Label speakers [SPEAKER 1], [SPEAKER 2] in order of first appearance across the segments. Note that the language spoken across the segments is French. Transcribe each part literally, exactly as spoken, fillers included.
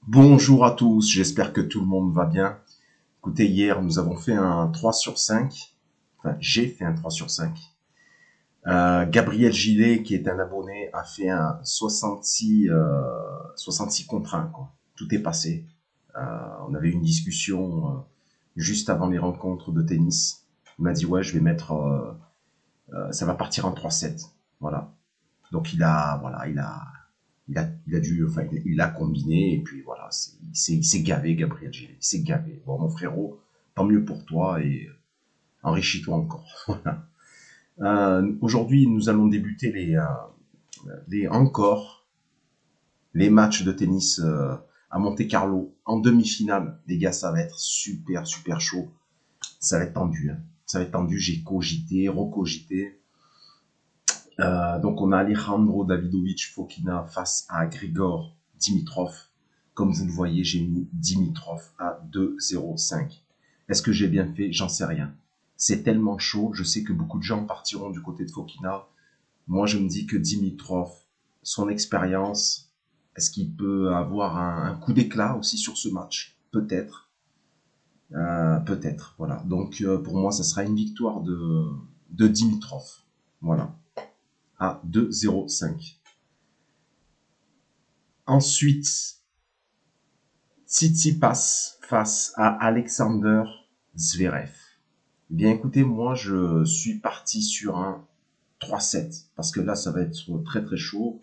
[SPEAKER 1] Bonjour à tous, j'espère que tout le monde va bien. Écoutez, hier, nous avons fait un trois sur cinq. Enfin, j'ai fait un trois sur cinq. Euh, Gabriel Gillet, qui est un abonné, a fait un soixante-six, euh, soixante-six contre un, quoi. Tout est passé. Euh, on avait eu une discussion euh, juste avant les rencontres de tennis. Il m'a dit, ouais, je vais mettre... euh, euh, ça va partir en trois sept. Voilà. Donc, il a... Voilà, il a... Il a, il a dû, enfin, il l'a combiné, et puis voilà, c'est- il s'est il s'est gavé, Gabriel Gillet, il s'est gavé. Bon, mon frérot, tant mieux pour toi, et enrichis-toi encore. Voilà. Euh, aujourd'hui, nous allons débuter les, euh, les encore, les matchs de tennis euh, à Monte-Carlo, en demi-finale. Les gars, ça va être super, super chaud. Ça va être tendu, hein. Ça va être tendu, j'ai cogité, recogité. Euh, donc on a Alejandro Davidovich Fokina face à Grigor Dimitrov. Comme vous le voyez, j'ai mis Dimitrov à deux zéro cinq. Est-ce que j'ai bien fait? J'en sais rien. C'est tellement chaud, je sais que beaucoup de gens partiront du côté de Fokina. Moi, je me dis que Dimitrov, son expérience, est-ce qu'il peut avoir un, un coup d'éclat aussi sur ce match? Peut-être. Euh, peut-être, voilà. Donc euh, pour moi, ça sera une victoire de, de Dimitrov. Voilà, à deux zéro cinq. Ensuite, Tsitsipas face à Alexander Zverev. Eh bien, écoutez, moi, je suis parti sur un trois sept, parce que là, ça va être très très chaud.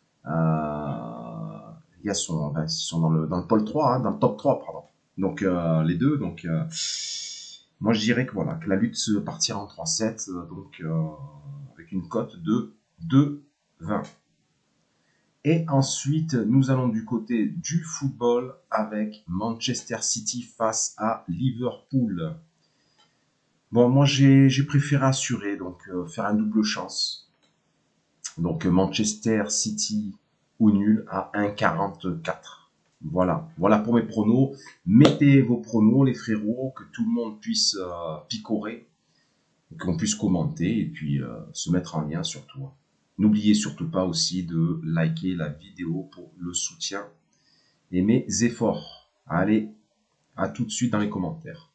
[SPEAKER 1] Euh, les gars sont, ben, ils sont dans le, dans le pôle trois, hein, dans le top trois, pardon. Donc, euh, les deux, donc, euh, moi, je dirais que voilà, que la lutte se partira en trois sept, euh, donc, euh, avec une cote de deux vingt. Et ensuite, nous allons du côté du football avec Manchester City face à Liverpool. Bon, moi, j'ai préféré assurer, donc euh, faire un double chance. Donc, Manchester City ou nul à un virgule quarante-quatre. Voilà, voilà pour mes pronos. Mettez vos pronos, les frérots, que tout le monde puisse euh, picorer, qu'on puisse commenter et puis euh, se mettre en lien surtout. N'oubliez surtout pas aussi de liker la vidéo pour le soutien et mes efforts. Allez, à tout de suite dans les commentaires.